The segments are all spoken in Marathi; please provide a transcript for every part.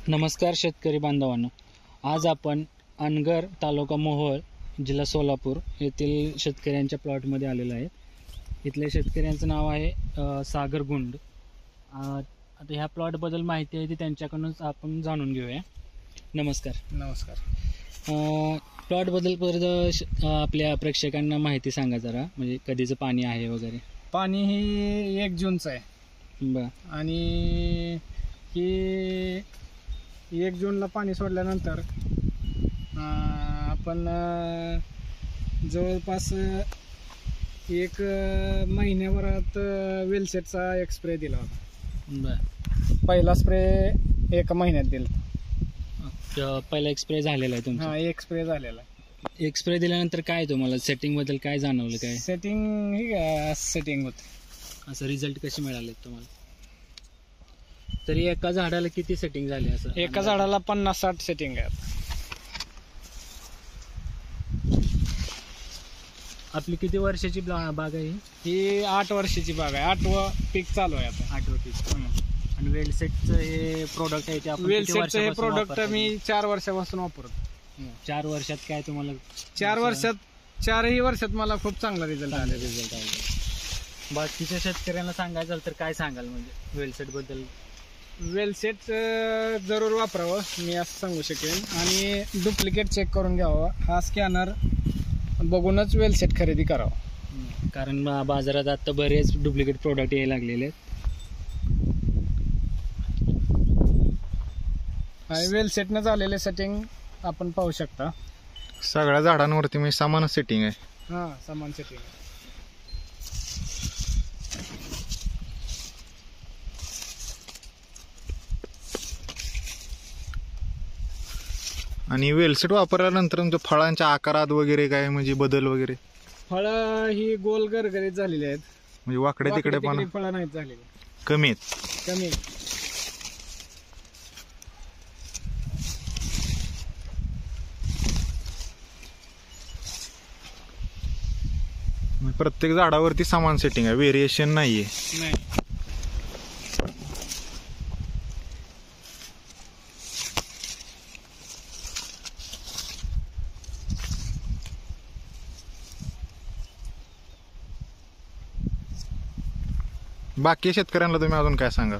नमस्कार शेतकरी बांधवांनो, आज आपण अनगर तालुका मोहोळ जिल्हा सोलापूर येथील शेतकऱ्यांच्या प्लॉटमध्ये आलेलो आहे. इथल्या शेतकऱ्यांचं नाव आहे सागर गुंड. आता ह्या प्लॉटबद्दल माहिती आहे ती त्यांच्याकडूनच आपण जाणून घेऊया. नमस्कार. नमस्कार. प्लॉटबद्दल परत आपल्या प्रेक्षकांना माहिती सांगा जरा, म्हणजे कधीचं पाणी आहे वगैरे. पाणी ही 1 जूनचं आहे. बरं. आणि ही 1 जूनला पाणी सोडल्यानंतर आपण जवळपास 1 महिन्याभरात वेलसेटचा एक स्प्रे दिला होता. बरं. पहिला स्प्रे 1 महिन्यात दिला. पहिला एक स्प्रे झालेला आहे तुमचा? 1 स्प्रे झालेला. एक स्प्रे दिल्यानंतर काय तुम्हाला सेटिंगबद्दल काय जाणवलं? काय सेटिंग ही सेटिंग होते. असं रिझल्ट कसे मिळाले तुम्हाला? तरी एका झाडाला किती सेटिंग झाली? असं एका झाडाला 50-60 सेटिंग आहे. आपली किती वर्षाची बाग आहे ही 8 वर्षाची बाग आहे. 8वं पीक चालू आहे आता. 8वं पीक. आणि वेलसेटचं हे प्रोडक्ट आहे ते आपण वेलसेटचं हे प्रोडक्ट मी 4 वर्षापासून वापरतो. 4 वर्षात काय तुम्हाला? 4ही वर्षात मला खूप चांगला रिझल्ट आला. बाकीच्या शेतकऱ्यांना सांगायचं झालं तर काय सांगाल, म्हणजे वेलसेट बद्दल? वेलसेट जरूर वापरावं मी असं सांगू शकेन. आणि डुप्लिकेट चेक करून घ्यावं. हा स्कॅनर बघूनच वेलसेट खरेदी करावं. कारण बाजारात आता बरेच डुप्लिकेट प्रोडक्ट यायला लागलेले आहेत. आणि वेलसेटनं झालेले सेटिंग आपण पाहू शकता. सगळ्या झाडांवरती मी समान सेटिंग आहे. हां, समान सेटिंग आहे. आणि वेलसेट वापरल्यानंतर तुमच्या फळांच्या आकारात वगैरे काय म्हणजे बदल वगैरे? फळं ही गोल गरगरीत झालेली आहेत. म्हणजे वाकडे तिकडे पण फळं नाहीत झालेली, कमी आहेत. कमी. प्रत्येक झाडावरती समान सेटिंग आहे, व्हेरिएशन नाहीये. नाही. बाकी शेतकऱ्यांना तुम्ही अजून काय सांगाल?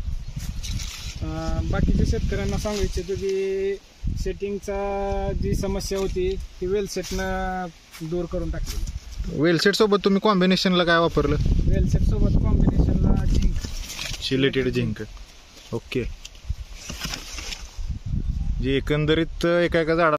बाकीच्या शेतकऱ्यांना सांगू इच्छितो की सेटिंगचा जी समस्या होती ती वेलसेटनं दूर करून टाकली. वेलसेट सोबत तुम्ही कॉम्बिनेशनला काय वापरलं? वेलसेट सोबत कॉम्बिनेशनला झिंक, शिलेटेड झिंक. ओके. जे एकंदरीत एका झाडा